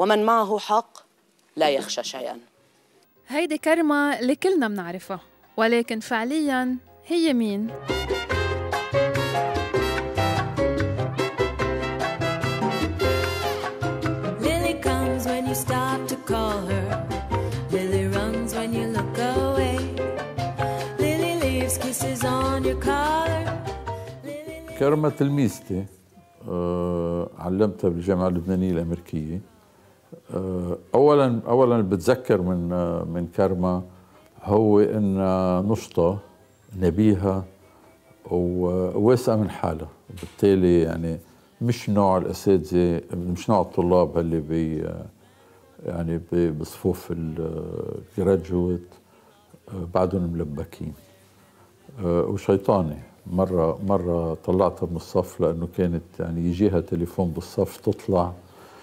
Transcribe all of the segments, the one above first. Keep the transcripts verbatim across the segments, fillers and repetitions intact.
ومن معه حق لا يخشى شيئا. هيدي كرمة اللي كلنا بنعرفها، ولكن فعلياً هي مين؟ Lily comes when you stop to call her. Lily runs when you look away. Lily leaves kisses on your collar. كرمة تلميذتي، أه علمتها بالجامعة اللبنانية الأمريكية. أه أولاً أولاً بتذكر من أه من كرمة هو إن نشطة نبيهة وواثقة من حالها، وبالتالي يعني مش نوع الأساتذة، مش نوع الطلاب اللي بي يعني بصفوف الجراجويت بعدهم ملبكين وشيطانة. مرة مرة طلعتها من الصف لأنه كانت يعني يجيها تليفون بالصف تطلع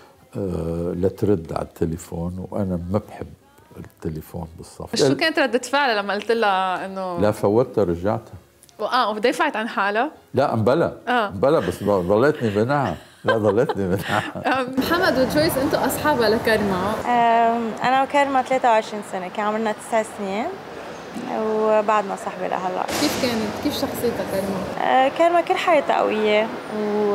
لترد على التليفون، وأنا ما بحب التليفون بالصف. شو كانت ردة فعلها لما قلت لها انه لا فوتها رجعتها؟ اه ودافعت عن حالها؟ لا مبلا اه مبلا بس ضليتني منعها. لا ضليتني منعها. محمد وجويس انتم اصحابها لكرمة؟ انا وكرمة ثلاثة وعشرين سنة، كان عمرنا تسع سنين وبعدنا صاحبة لهلا. كيف كانت؟ كيف شخصيتها كرمة؟ آه كرمة كل حياتها قوية و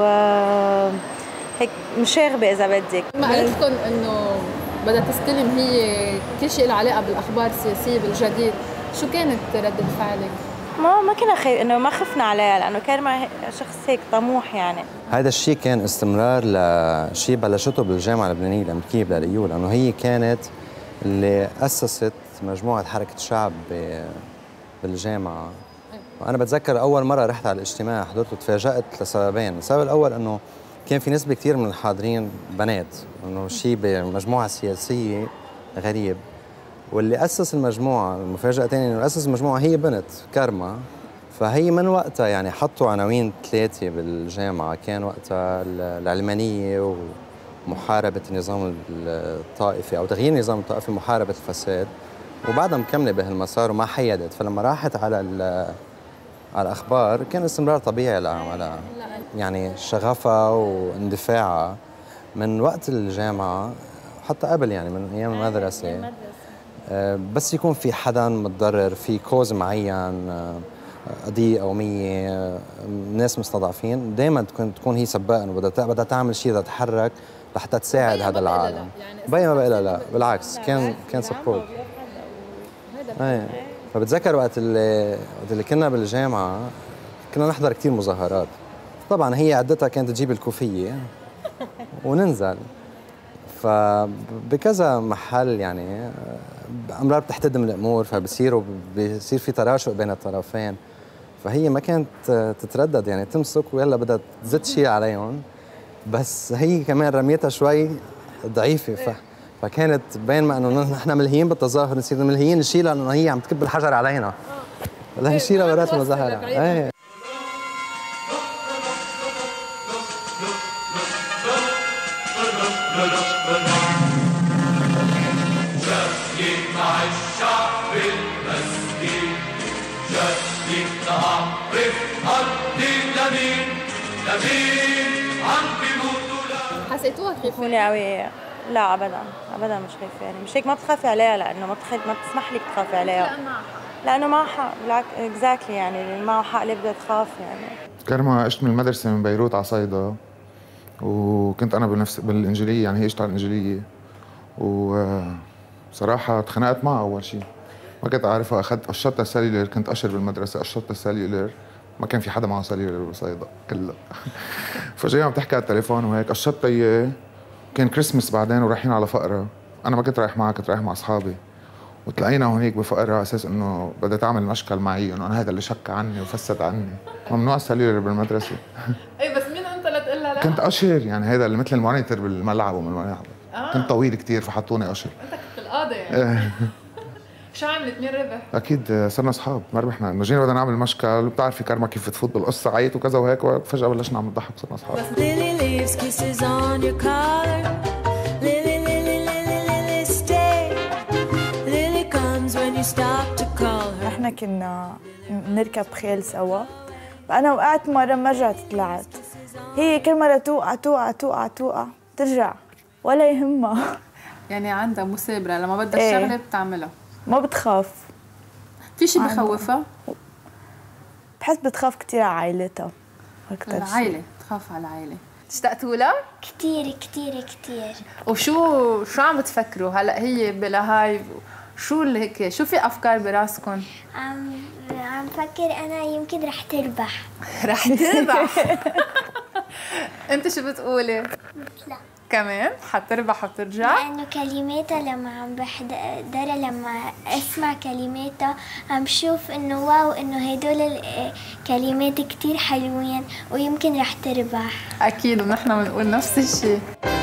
هيك مشاغبة إذا بدك. ما قالت لكم إنه بدها تستلم هي كل شيء له علاقة بالأخبار السياسية بالجديد، شو كانت ردة فعلك؟ ما ما كنا خي... إنه ما خفنا عليها لأنه كرمة شخص هيك طموح يعني. هذا الشيء كان استمرار لشيء بلشته بالجامعة اللبنانية الأمريكية بالأيول، لأنه هي كانت اللي أسست مجموعة حركة شعب بالجامعة. وأنا بتذكر أول مرة رحت على الاجتماع حضرته تفاجأت لسببين. السبب الأول أنه كان في نسبة كثير من الحاضرين بنات، انه شيء بمجموعة سياسية غريب. واللي أسس المجموعة، المفاجأة الثانية انه أسس المجموعة هي بنت كرمة، فهي من وقتها يعني حطوا عناوين ثلاثة بالجامعة، كان وقتها العلمانية ومحاربة النظام الطائفي أو تغيير النظام الطائفي، محاربة الفساد، وبعدها مكملة بهالمسار وما حيدت. فلما راحت على على الأخبار كان استمرار طبيعي لها، يعني شغفها واندفاعها من وقت الجامعة حتى قبل، يعني من أيام المدرسة. بس يكون في حدا متضرر في كوز معين، قضية قومية، ناس مستضعفين، دائما تكون تكون هي سباقة، بدها بدها تعمل شيء، بدها تتحرك لحتى تساعد هذا العالم. بين ما بقى لا لا بالعكس، كان كان سبورت. ايه فبتذكر وقت اللي وقت اللي كنا بالجامعة كنا نحضر كثير مظاهرات. طبعا هي عدتها كانت تجيب الكوفية وننزل، فبكذا محل يعني امرار بتحتدم الامور، فبصير بصير في تراشق بين الطرفين. فهي ما كانت تتردد يعني تمسك ويلا بدها تزت شيء عليهم، بس هي كمان رميتها شوي ضعيفة. ف... فكانت بين ما انه نحن ملهيين بالتظاهر نصير ملهيين نشيلها لانه هي عم تكب الحجر علينا. لا نشيلها برات المظاهرة. ايه حسيتوها خايفة؟ هون قوية؟ لا ابدا ابدا مش خايفة، يعني مش هيك ما بتخافي عليها لانه ما بتخ... ما بتسمح لك تخافي عليها. لا معها لانه معها حق، بالعكس اكزاكتلي يعني اللي معه حق ليه بدها تخاف يعني. كرمة عشت من المدرسة من بيروت على صيدا، وكنت انا بنفس بالانجيلية، يعني هي اشتغل الانجيلية، وصراحة اتخانقت معها اول شيء، ما كنت اعرفها، اخذت قشطتها السليولر، كنت اشر بالمدرسة قشطتها السليولر، ما كان في حدا معه سليولر بصيدا كله. فجاي عم تحكي على التليفون وهيك قشطتها اياه، كان كريسمس بعدين ورايحين على فقرة، انا ما كنت رايح معها، كنت رايح مع اصحابي، وتلاقينا هونيك بفقرة على اساس انه بدها تعمل مشكل معي، انه انا هذا اللي شك عني وفسد عني. ممنوع السليولر بالمدرسة. اي بس مين انت لتقول لها لا؟ كنت اشر، يعني هذا اللي مثل المونيتور بالملعب ومن الملعب. آه. كنت طويل كثير فحطوني اشر. انت كنت القاضي يعني. شو عملت؟ مين ربح؟ اكيد صرنا اصحاب، ما ربحنا، انه جينا بدنا نعمل مشكل، بتعرفي كرمة كيف تفوت بالقصه، عيط وكذا وهيك، وفجاه بلشنا عم نضحك وصرنا اصحاب. احنا كنا نركب خيل سوا، فانا وقعت مره ما رجعت طلعت، هي كل مره توقع توقع توقع توقع ترجع، ولا يهمها. يعني عندها مثابرة، لما بدها إيه. الشغلة بتعملها، ما بتخاف. في شي بخوفها؟ بحس بتخاف كتير على عائلتها أكتر شي. العائلة، تخاف على العائلة. اشتقتوا لها؟ كتير كتير كتير. وشو شو عم بتفكروا هلا هي بلهاي؟ شو اللي هيك، شو في افكار براسكم؟ عم عم فكر انا يمكن رح تربح. رح تربح. انت شو بتقولي؟ لا كمان حتربح وترجع؟ لانه كلماتها لما عم بحضرها، لما اسمع كلماتها عم شوف انه واو، انه هدول الكلمات كتير حلوين ويمكن رح تربح. اكيد، ونحن بنقول نفس الشيء.